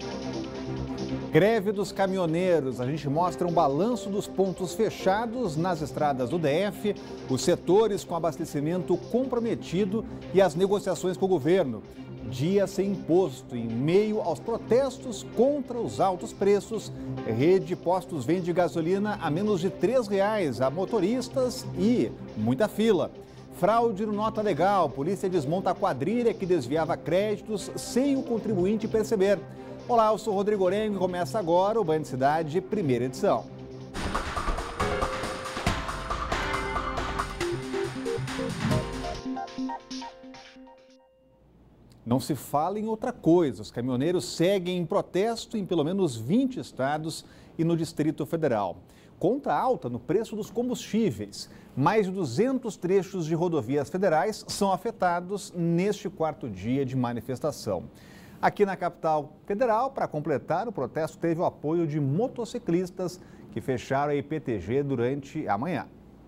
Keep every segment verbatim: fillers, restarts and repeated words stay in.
Greve dos caminhoneiros. A gente mostra um balanço dos pontos fechados nas estradas do D F, os setores com abastecimento comprometido e as negociações com o governo. Dia sem imposto, em meio aos protestos contra os altos preços, Rede Postos vende gasolina a menos de três reais a motoristas e muita fila. Fraude no Nota Legal. Polícia desmonta a quadrilha que desviava créditos sem o contribuinte perceber. Olá, eu sou Rodrigo Orengo e começa agora o Band Cidade, primeira edição. Não se fala em outra coisa. Os caminhoneiros seguem em protesto em pelo menos vinte estados e no Distrito Federal. Contra a alta no preço dos combustíveis. Mais de duzentos trechos de rodovias federais são afetados neste quarto dia de manifestação. Aqui na capital federal, para completar, o protesto teve o apoio de motociclistas que fecharam a I P T G durante a manhã.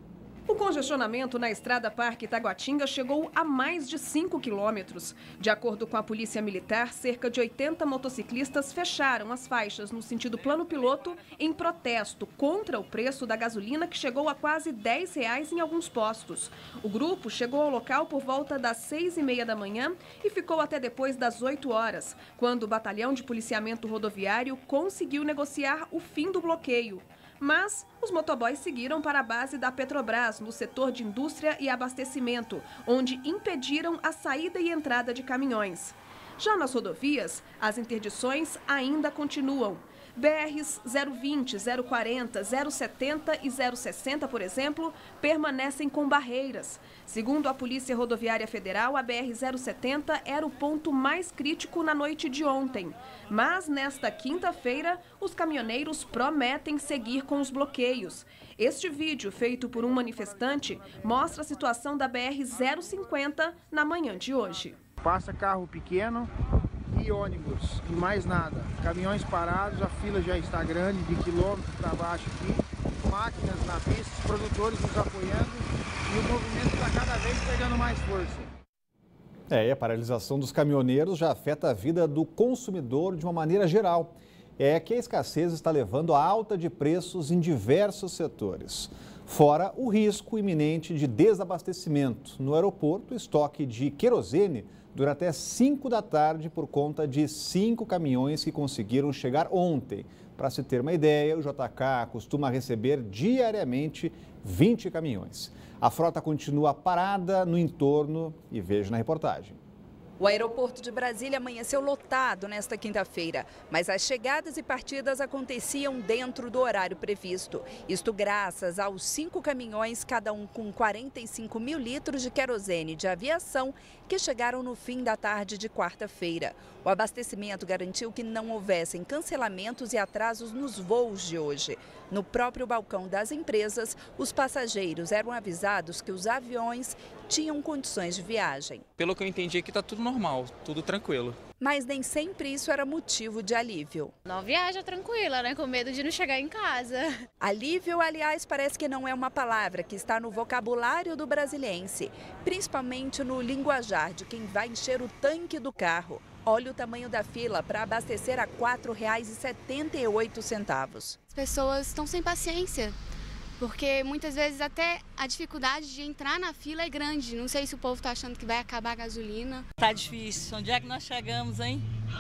O congestionamento na estrada Parque Taguatinga chegou a mais de cinco quilômetros. De acordo com a Polícia Militar, cerca de oitenta motociclistas fecharam as faixas no sentido plano piloto em protesto contra o preço da gasolina, que chegou a quase dez reais em alguns postos. O grupo chegou ao local por volta das seis e meia da manhã e ficou até depois das oito horas, quando o Batalhão de Policiamento Rodoviário conseguiu negociar o fim do bloqueio. Mas os motoboys seguiram para a base da Petrobras, no setor de indústria e abastecimento, onde impediram a saída e entrada de caminhões. Já nas rodovias, as interdições ainda continuam. B Rs zero vinte, zero quarenta, zero setenta e zero sessenta, por exemplo, permanecem com barreiras. Segundo a Polícia Rodoviária Federal, a B R zero setenta era o ponto mais crítico na noite de ontem. Mas nesta quinta-feira, os caminhoneiros prometem seguir com os bloqueios. Este vídeo, feito por um manifestante, mostra a situação da B R zero cinquenta na manhã de hoje. Passa carro pequeno e ônibus, e mais nada. Caminhões parados, a fila já está grande, de quilômetros para baixo aqui, máquinas na pista, os produtores nos apoiando e o movimento está cada vez pegando mais força. É, e a paralisação dos caminhoneiros já afeta a vida do consumidor de uma maneira geral. É que a escassez está levando a alta de preços em diversos setores. Fora o risco iminente de desabastecimento. No aeroporto, o estoque de querosene dura até cinco da tarde por conta de cinco caminhões que conseguiram chegar ontem. Para se ter uma ideia, o J K costuma receber diariamente vinte caminhões. A frota continua parada no entorno e veja na reportagem. O aeroporto de Brasília amanheceu lotado nesta quinta-feira, mas as chegadas e partidas aconteciam dentro do horário previsto. Isto graças aos cinco caminhões, cada um com quarenta e cinco mil litros de querosene de aviação, que chegaram no fim da tarde de quarta-feira. O abastecimento garantiu que não houvessem cancelamentos e atrasos nos voos de hoje. No próprio balcão das empresas, os passageiros eram avisados que os aviões tinham condições de viagem. Pelo que eu entendi, aqui está tudo normal, tudo tranquilo. Mas nem sempre isso era motivo de alívio. Não viaja tranquila, né? Com medo de não chegar em casa. Alívio, aliás, parece que não é uma palavra que está no vocabulário do brasiliense, principalmente no linguajar de quem vai encher o tanque do carro. Olha o tamanho da fila para abastecer a quatro reais e setenta e oito centavos. As pessoas estão sem paciência, porque muitas vezes até a dificuldade de entrar na fila é grande. Não sei se o povo está achando que vai acabar a gasolina. Tá difícil. Onde é que nós chegamos, hein?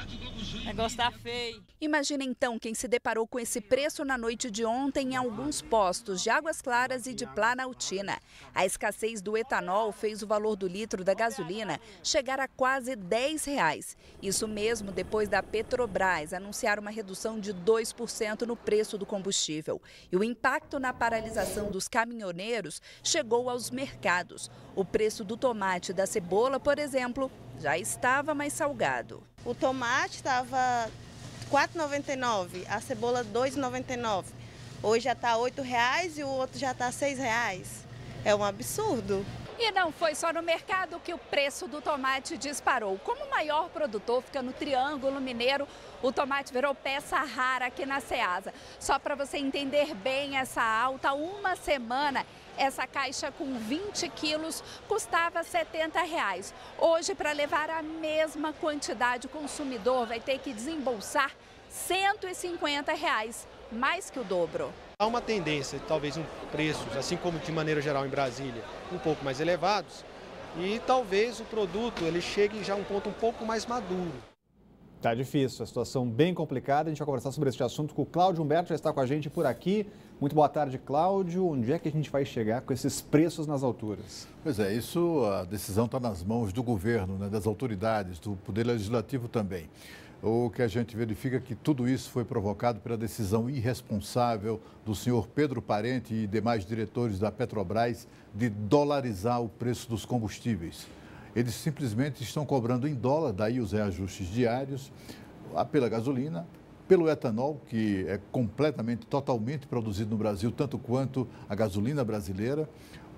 O negócio tá feio. Imagina então quem se deparou com esse preço na noite de ontem em alguns postos de Águas Claras e de Planaltina. A escassez do etanol fez o valor do litro da gasolina chegar a quase dez reais. Isso mesmo depois da Petrobras anunciar uma redução de dois por cento no preço do combustível. E o impacto na paralisação dos caminhoneiros chegou aos mercados. O preço do tomate e da cebola, por exemplo, já estava mais salgado. O tomate estava quatro reais e noventa e nove centavos, a cebola dois reais e noventa e nove centavos. Hoje já está oito reais e o outro já está seis reais. É um absurdo. E não foi só no mercado que o preço do tomate disparou. Como o maior produtor fica no Triângulo Mineiro, o tomate virou peça rara aqui na Ceasa. Só para você entender bem essa alta, uma semana essa caixa com vinte quilos custava setenta reais. Hoje, para levar a mesma quantidade, o consumidor vai ter que desembolsar cento e cinquenta reais, mais que o dobro. Há uma tendência, talvez, um preços, assim como de maneira geral em Brasília, um pouco mais elevados, e talvez o produto ele chegue já a um ponto um pouco mais maduro. Tá difícil, a situação bem complicada. A gente vai conversar sobre este assunto com o Cláudio Humberto, já está com a gente por aqui. Muito boa tarde, Cláudio. Onde é que a gente vai chegar com esses preços nas alturas? Pois é, isso, a decisão está nas mãos do governo, né, das autoridades, do Poder Legislativo também. O que a gente verifica é que tudo isso foi provocado pela decisão irresponsável do senhor Pedro Parente e demais diretores da Petrobras de dolarizar o preço dos combustíveis. Eles simplesmente estão cobrando em dólar, daí os reajustes diários, pela gasolina, pelo etanol, que é completamente, totalmente produzido no Brasil, tanto quanto a gasolina brasileira.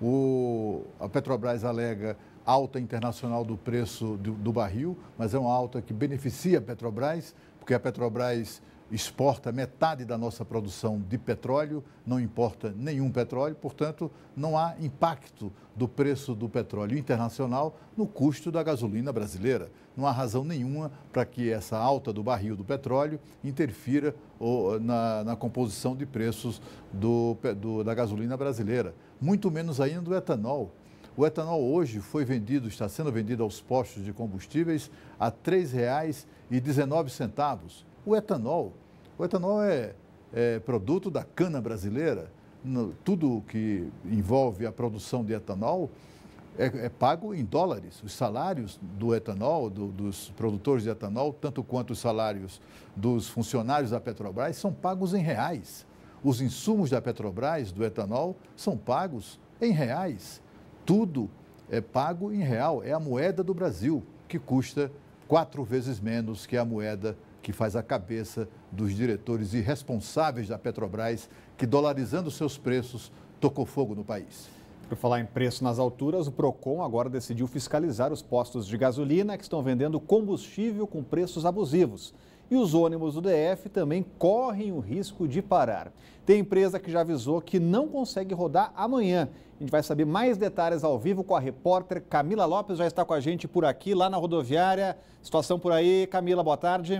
O, a Petrobras alega alta internacional do preço do, do barril, mas é uma alta que beneficia a Petrobras, porque a Petrobras exporta metade da nossa produção de petróleo, não importa nenhum petróleo, portanto, não há impacto do preço do petróleo internacional no custo da gasolina brasileira. Não há razão nenhuma para que essa alta do barril do petróleo interfira ou, na, na composição de preços do, do, da gasolina brasileira, muito menos ainda do etanol. O etanol hoje foi vendido, está sendo vendido aos postos de combustíveis a três reais e dezenove centavos. O etanol, o etanol é, é produto da cana brasileira. No, tudo que envolve a produção de etanol é, é pago em dólares. Os salários do etanol, do, dos produtores de etanol, tanto quanto os salários dos funcionários da Petrobras, são pagos em reais. Os insumos da Petrobras, do etanol, são pagos em reais. Tudo é pago em real. É a moeda do Brasil, que custa quatro vezes menos que a moeda que faz a cabeça dos diretores irresponsáveis da Petrobras, que, dolarizando seus preços, tocou fogo no país. Por falar em preço nas alturas, o Procon agora decidiu fiscalizar os postos de gasolina que estão vendendo combustível com preços abusivos. E os ônibus do D F também correm o risco de parar. Tem empresa que já avisou que não consegue rodar amanhã. A gente vai saber mais detalhes ao vivo com a repórter Camila Lopes, já está com a gente por aqui, lá na rodoviária. Situação por aí. Camila, boa tarde.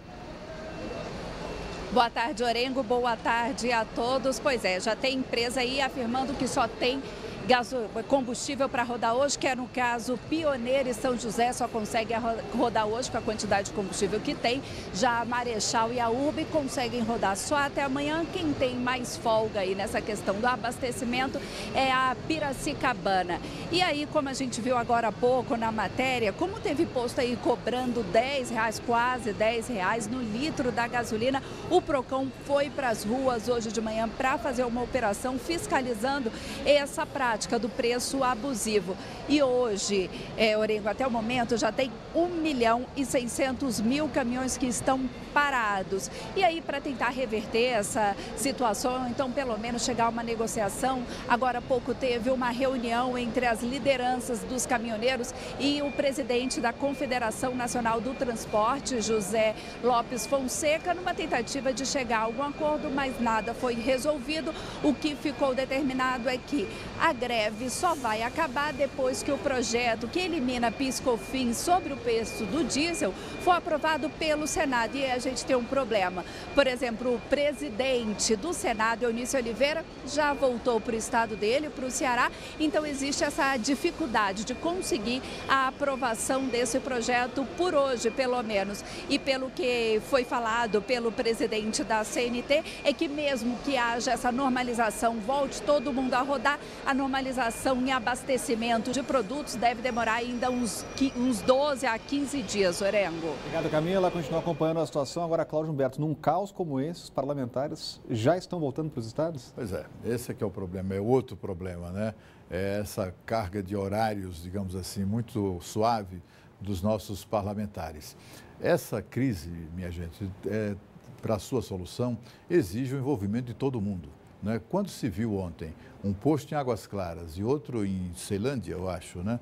Boa tarde, Orengo. Boa tarde a todos. Pois é, já tem empresa aí afirmando que só tem gaso, combustível para rodar hoje, que é no caso Pioneiro e São José, só consegue rodar hoje com a quantidade de combustível que tem. Já a Marechal e a U R B conseguem rodar só até amanhã. Quem tem mais folga aí nessa questão do abastecimento é a Piracicabana. E aí, como a gente viu agora há pouco na matéria, como teve posto aí cobrando dez reais, quase dez reais no litro da gasolina, o Procon foi para as ruas hoje de manhã para fazer uma operação fiscalizando essa prática do preço abusivo. E hoje, é, Orengo, até o momento já tem um milhão e seiscentos mil caminhões que estão parados. E aí, para tentar reverter essa situação, então pelo menos chegar a uma negociação, agora há pouco teve uma reunião entre as lideranças dos caminhoneiros e o presidente da Confederação Nacional do Transporte, José Lopes Fonseca, numa tentativa de chegar a algum acordo, mas nada foi resolvido. O que ficou determinado é que a greve só vai acabar depois que o projeto que elimina PIS/COFINS sobre o preço do diesel for aprovado pelo Senado. E a gente tem um problema. Por exemplo, o presidente do Senado, Eunício Oliveira, já voltou para o estado dele, para o Ceará. Então existe essa dificuldade de conseguir a aprovação desse projeto por hoje, pelo menos. E pelo que foi falado pelo presidente da C N T, é que mesmo que haja essa normalização, volte todo mundo a rodar, a normalização em abastecimento de produtos deve demorar ainda uns, uns doze a quinze dias, Orengo. Obrigado, Camila. Continua acompanhando a situação. Agora, Cláudio Humberto, num caos como esse, os parlamentares já estão voltando para os estados? Pois é, esse é que é o problema, é outro problema, né? É essa carga de horários, digamos assim, muito suave dos nossos parlamentares. Essa crise, minha gente, é, para a sua solução, exige o envolvimento de todo mundo. Né? Quando se viu ontem um posto em Águas Claras e outro em Ceilândia, eu acho, né?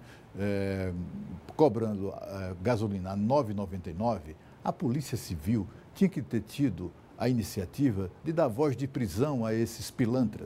É, cobrando é, gasolina a nove reais e noventa e nove centavos, a Polícia Civil tinha que ter tido a iniciativa de dar voz de prisão a esses pilantras,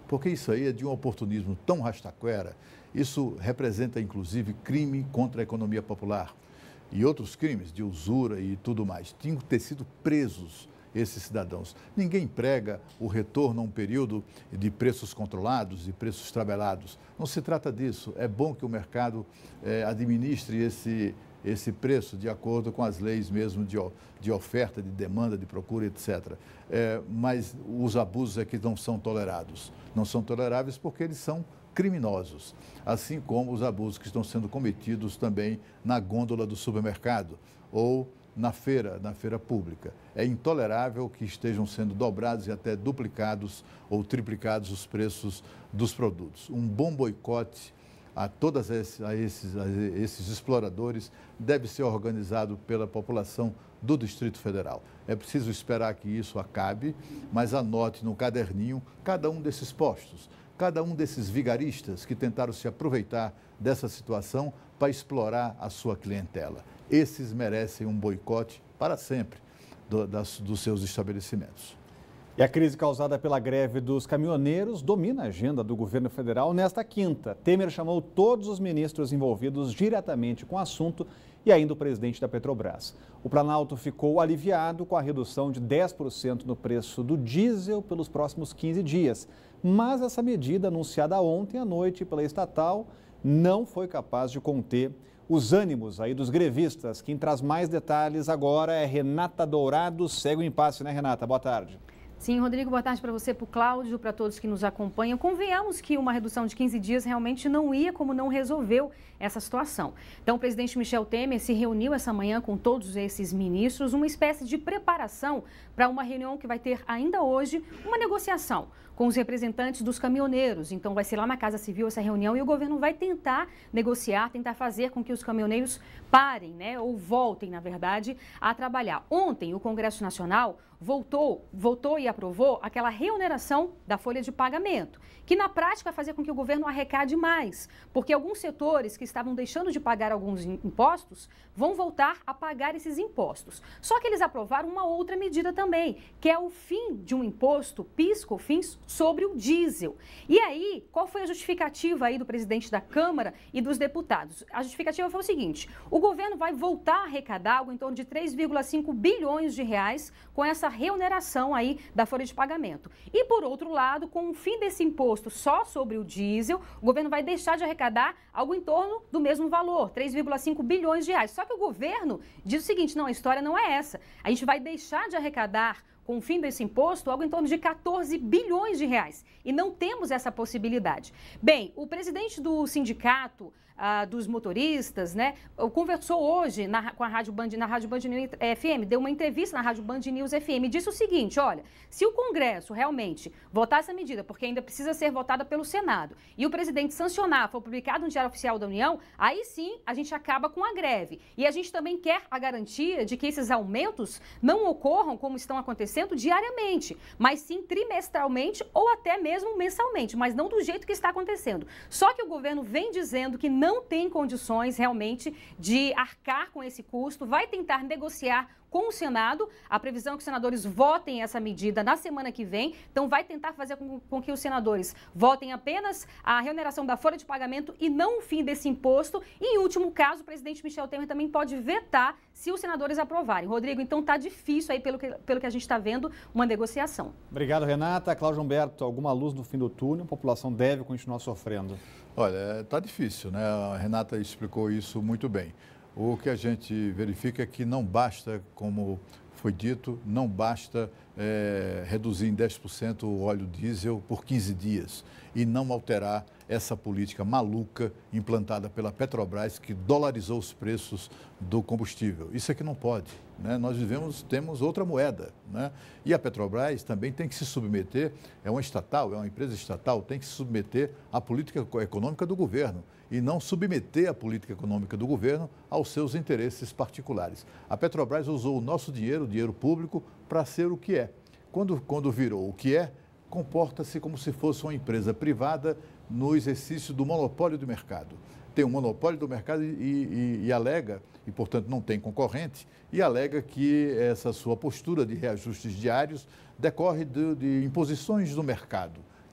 porque isso aí é de um oportunismo tão rastaquera, isso representa inclusive crime contra a economia popular e outros crimes de usura e tudo mais. Tinham que ter sido presos esses cidadãos. Ninguém prega o retorno a um período de preços controlados e preços tabelados. Não se trata disso. É bom que o mercado eh, administre esse, esse preço de acordo com as leis mesmo de, de oferta, de demanda, de procura, etcétera. É, mas os abusos é que não são tolerados. Não são toleráveis porque eles são criminosos, assim como os abusos que estão sendo cometidos também na gôndola do supermercado ou na feira, na feira pública. É intolerável que estejam sendo dobrados e até duplicados ou triplicados os preços dos produtos. Um bom boicote a todos esses, a esses, a esses exploradores deve ser organizado pela população do Distrito Federal. É preciso esperar que isso acabe, mas anote no caderninho cada um desses postos, cada um desses vigaristas que tentaram se aproveitar dessa situação para explorar a sua clientela. Esses merecem um boicote para sempre do, das, dos seus estabelecimentos. E a crise causada pela greve dos caminhoneiros domina a agenda do governo federal nesta quinta. Temer chamou todos os ministros envolvidos diretamente com o assunto e ainda o presidente da Petrobras. O Planalto ficou aliviado com a redução de dez por cento no preço do diesel pelos próximos quinze dias. Mas essa medida, anunciada ontem à noite pela estatal, não foi capaz de conter os ânimos aí dos grevistas. Quem traz mais detalhes agora é Renata Dourado. Segue o impasse, né, Renata? Boa tarde. Sim, Rodrigo, boa tarde para você, para o Cláudio, para todos que nos acompanham. Convenhamos que uma redução de quinze dias realmente não ia, como não resolveu essa situação. Então, o presidente Michel Temer se reuniu essa manhã com todos esses ministros, uma espécie de preparação para uma reunião que vai ter ainda hoje, uma negociação com os representantes dos caminhoneiros. Então, vai ser lá na Casa Civil essa reunião e o governo vai tentar negociar, tentar fazer com que os caminhoneiros parem, né, ou voltem, na verdade, a trabalhar. Ontem, o Congresso Nacional voltou, votou e aprovou aquela reoneração da folha de pagamento, que na prática vai fazer com que o governo arrecade mais, porque alguns setores que estavam deixando de pagar alguns impostos vão voltar a pagar esses impostos. Só que eles aprovaram uma outra medida também, que é o fim de um imposto, PIS, COFINS, sobre o diesel. E aí, qual foi a justificativa aí do presidente da Câmara e dos deputados? A justificativa foi o seguinte: o governo vai voltar a arrecadar algo em torno de três vírgula cinco bilhões de reais com essa reoneração aí da folha de pagamento. E por outro lado, com o fim desse imposto só sobre o diesel, o governo vai deixar de arrecadar algo em torno do mesmo valor, três vírgula cinco bilhões de reais. Só que o governo diz o seguinte: não, a história não é essa. A gente vai deixar de arrecadar com o fim desse imposto, algo em torno de quatorze bilhões de reais. E não temos essa possibilidade. Bem, o presidente do sindicato ah, dos motoristas, né, conversou hoje na, com a Rádio Band, na Rádio Band News F M, deu uma entrevista na Rádio Band News F M e disse o seguinte: olha, se o Congresso realmente votar essa medida, porque ainda precisa ser votada pelo Senado, e o presidente sancionar, for publicado no Diário Oficial da União, aí sim a gente acaba com a greve. E a gente também quer a garantia de que esses aumentos não ocorram como estão acontecendo diariamente, mas sim trimestralmente ou até mesmo mensalmente, mas não do jeito que está acontecendo. Só que o governo vem dizendo que não tem condições realmente de arcar com esse custo, vai tentar negociar com o Senado. A previsão é que os senadores votem essa medida na semana que vem, então vai tentar fazer com, com que os senadores votem apenas a reoneração da folha de pagamento e não o fim desse imposto. E, em último caso, o presidente Michel Temer também pode vetar se os senadores aprovarem. Rodrigo, então tá difícil aí, pelo que, pelo que a gente está vendo, uma negociação. Obrigado, Renata. Cláudio Humberto, alguma luz no fim do túnel? A população deve continuar sofrendo. Olha, está difícil, né? A Renata explicou isso muito bem. O que a gente verifica é que não basta, como foi dito, não basta é, reduzir em dez por cento o óleo diesel por quinze dias e não alterar essa política maluca implantada pela Petrobras, que dolarizou os preços do combustível. Isso aqui não pode, né? Nós vivemos, temos outra moeda, né? E a Petrobras também tem que se submeter, é uma estatal, é uma empresa estatal, tem que se submeter à política econômica do governo e não submeter a política econômica do governo aos seus interesses particulares. A Petrobras usou o nosso dinheiro, o dinheiro público, para ser o que é. Quando, quando virou o que é, comporta-se como se fosse uma empresa privada no exercício do monopólio do mercado. Tem um monopólio do mercado e, e, e alega, e portanto não tem concorrente, e alega que essa sua postura de reajustes diários decorre de, de imposições do mercado,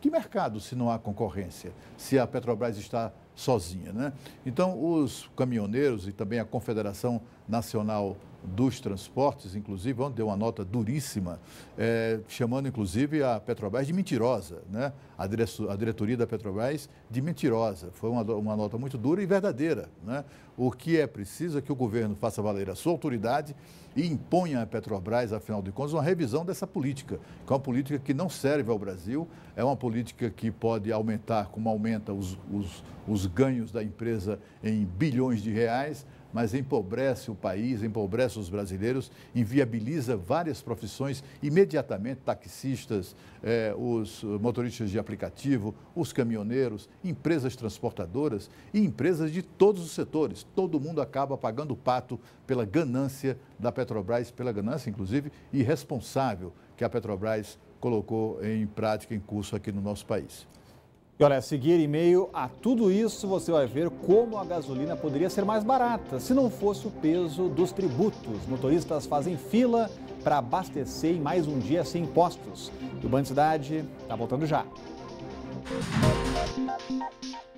Que mercado se não há concorrência, se a Petrobras está sozinha, né? Então, os caminhoneiros e também a Confederação Nacional dos Transportes, inclusive, ontem deu uma nota duríssima, é, chamando, inclusive, a Petrobras de mentirosa, né? A, dire a diretoria da Petrobras de mentirosa. Foi uma, uma nota muito dura e verdadeira, né? O que é preciso é que o governo faça valer a sua autoridade e imponha à Petrobras, afinal de contas, uma revisão dessa política, que é uma política que não serve ao Brasil, é uma política que pode aumentar, como aumenta os, os, os ganhos da empresa em bilhões de reais, mas empobrece o país, empobrece os brasileiros, inviabiliza várias profissões imediatamente, taxistas, eh, os motoristas de aplicativo, os caminhoneiros, empresas transportadoras e empresas de todos os setores. Todo mundo acaba pagando o pato pela ganância da Petrobras, pela ganância, inclusive, irresponsável que a Petrobras colocou em prática, em curso aqui no nosso país. E olha, a seguir, em meio a tudo isso, você vai ver como a gasolina poderia ser mais barata se não fosse o peso dos tributos. Motoristas fazem fila para abastecer em mais um dia sem impostos. E o Band Cidade está voltando já.